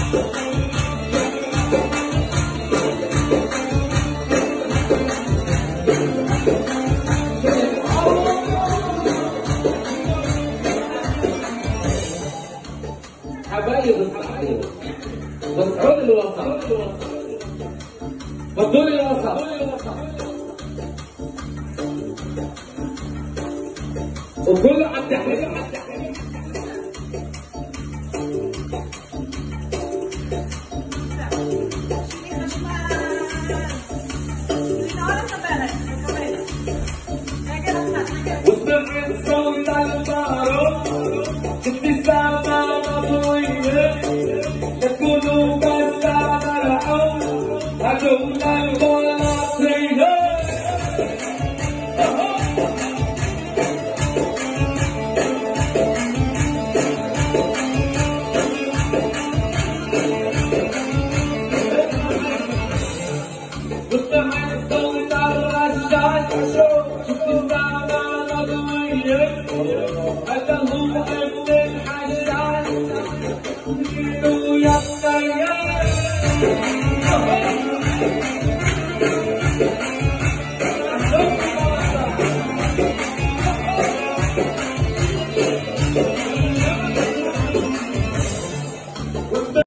حبايب الصحيح مسعود الوسط بدون الوسط وكل عم تحكي وسمعت صوت البارود ابتسامة مطويلة يكونوا بس مرحوم هدول البلاطينة وسمعت صوت الرشاش ابتسامة مطويلة هذا هو ابن الحجاج